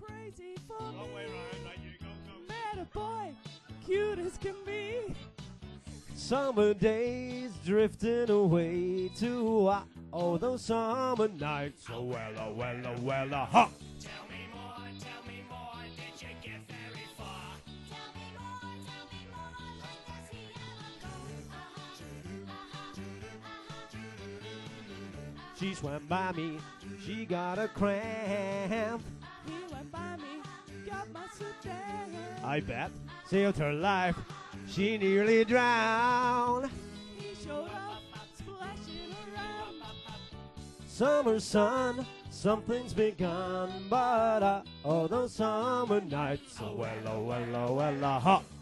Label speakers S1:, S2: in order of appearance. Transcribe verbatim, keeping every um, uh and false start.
S1: crazy for
S2: Long
S1: me.
S2: way round, right, you go, go.
S1: Met a boy, cute as can be.
S3: Summer days drifting away to uh, oh those summer nights. Oh well, oh well, oh well, uh, huh.
S4: Tell me more, tell me more, did you get very far?
S5: Tell me more, tell me more, when does he ever go?
S3: She swam by me, she got a cramp.
S1: He went by me, got my suit down.
S3: I bet saved her life, she nearly drowned.
S1: He showed up, splashing around.
S3: Summer sun, something's begun, but uh, oh those summer nights. Oh well, oh well, oh well, uh, huh.